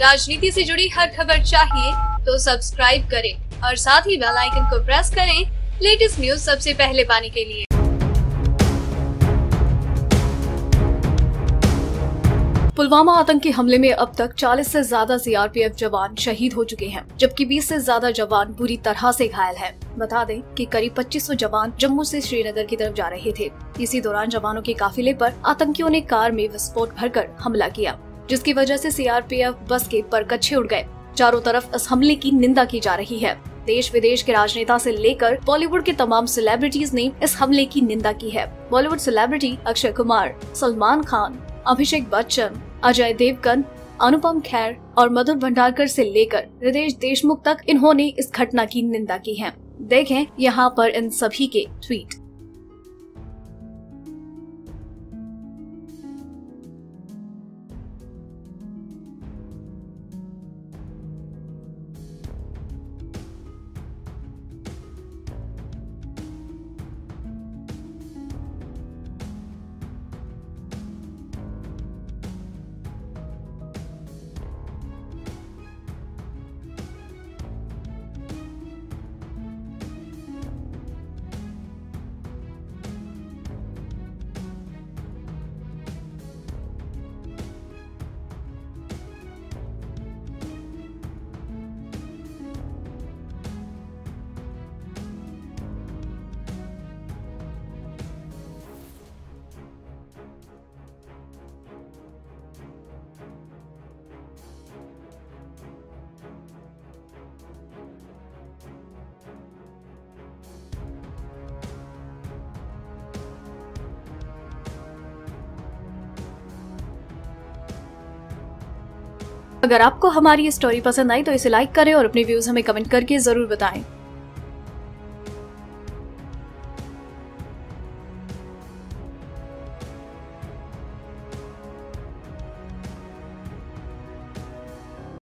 राजनीति से जुड़ी हर खबर चाहिए तो सब्सक्राइब करें और साथ ही बेल आइकन को प्रेस करें लेटेस्ट न्यूज सबसे पहले पाने के लिए। पुलवामा आतंकी हमले में अब तक 40 से ज्यादा सीआरपीएफ जवान शहीद हो चुके हैं, जबकि 20 से ज्यादा जवान बुरी तरह से घायल हैं। बता दें कि करीब 2500 जवान जम्मू से श्रीनगर की तरफ जा रहे थे। इसी दौरान जवानों के काफिले पर आतंकियों ने कार में विस्फोट भरकर हमला किया, जिसकी वजह से सीआरपीएफ बस के परकच्छे उड़ गए। चारों तरफ इस हमले की निंदा की जा रही है। देश विदेश के राजनेता से लेकर बॉलीवुड के तमाम सेलिब्रिटीज ने इस हमले की निंदा की है। बॉलीवुड सेलिब्रिटी अक्षय कुमार, सलमान खान, अभिषेक बच्चन, अजय देवगन, अनुपम खेर और मधुर भंडारकर से लेकर रितेश देशमुख तक इन्होंने इस घटना की निंदा की है। देखें यहाँ पर इन सभी के ट्वीट। अगर आपको हमारी ये स्टोरी पसंद आई तो इसे लाइक करें और अपने व्यूज हमें कमेंट करके जरूर बताएं।